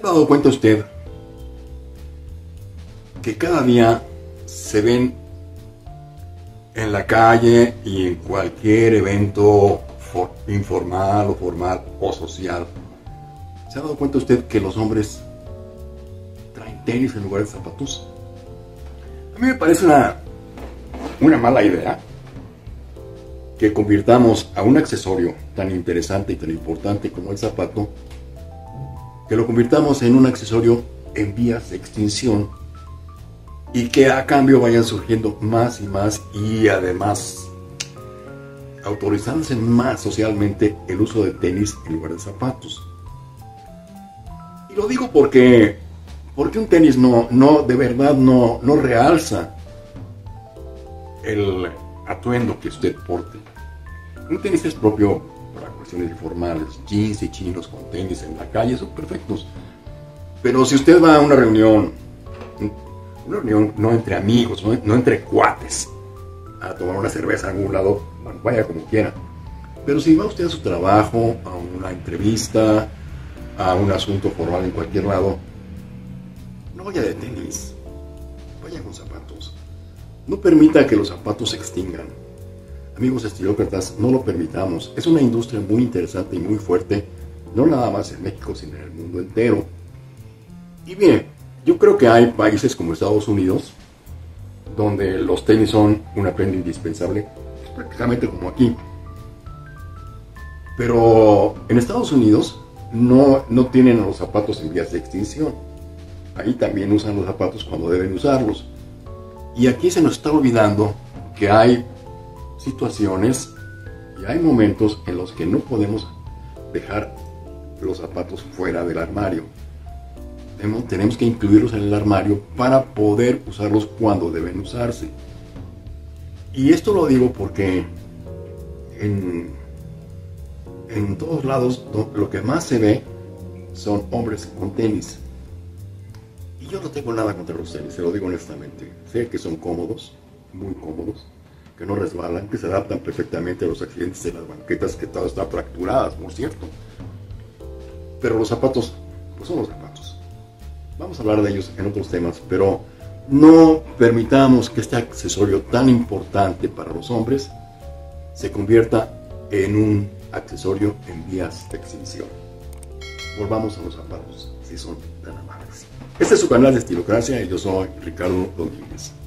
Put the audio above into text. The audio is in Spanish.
¿Se ha dado cuenta usted que cada día se ven en la calle y en cualquier evento informal o formal o social? ¿Se ha dado cuenta usted que los hombres traen tenis en lugar de zapatos? A mí me parece una mala idea que convirtamos a un accesorio tan interesante y tan importante como el zapato, que lo convirtamos en un accesorio en vías de extinción y que a cambio vayan surgiendo más y más, y además autorizándose más socialmente el uso de tenis en lugar de zapatos. Y lo digo porque un tenis de verdad no realza el atuendo que usted porte. Un tenis es propio para cuestiones informales, jeans y chinos con tenis en la calle son perfectos. Pero si usted va a una reunión no entre amigos, no entre cuates, a tomar una cerveza a algún lado, bueno, vaya como quiera. Pero si va usted a su trabajo, a una entrevista, a un asunto formal en cualquier lado, no vaya de tenis, vaya con zapatos. No permita que los zapatos se extingan. Amigos estilócratas, no lo permitamos. Es una industria muy interesante y muy fuerte, no nada más en México, sino en el mundo entero. Y bien, yo creo que hay países como Estados Unidos, donde los tenis son una prenda indispensable, prácticamente como aquí. Pero en Estados Unidos no tienen los zapatos en vías de extinción. Ahí también usan los zapatos cuando deben usarlos. Y aquí se nos está olvidando que hay situaciones y hay momentos en los que no podemos dejar los zapatos fuera del armario. Tenemos que incluirlos en el armario para poder usarlos cuando deben usarse. Y esto lo digo porque en todos lados lo que más se ve son hombres con tenis. Y yo no tengo nada contra los tenis, se lo digo honestamente. Sé que son cómodos, muy cómodos, que no resbalan, que se adaptan perfectamente a los accidentes de las banquetas, que todo está fracturadas, por cierto. Pero los zapatos, pues son los zapatos. Vamos a hablar de ellos en otros temas, pero no permitamos que este accesorio tan importante para los hombres se convierta en un accesorio en vías de extinción. Volvamos a los zapatos, si son tan amables. Este es su canal de Estilocracia y yo soy Ricardo Domínguez.